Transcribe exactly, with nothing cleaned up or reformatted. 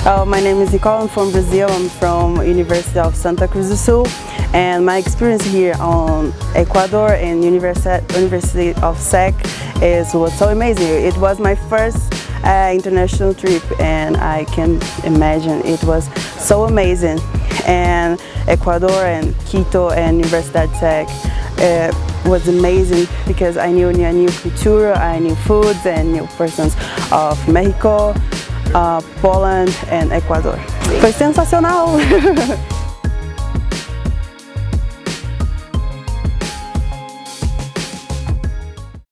Uh, my name is Nicole, I'm from Brazil, I'm from University of Santa Cruz do Sul, and my experience here on Ecuador and Universi University of U I S E K is, was so amazing. It was my first uh, international trip, and I can imagine it was so amazing. And Ecuador and Quito and Universidad U I S E K uh, was amazing because I knew a new culture, I knew foods and new persons of Mexico, uh, Poland and Ecuador. Foi sensacional!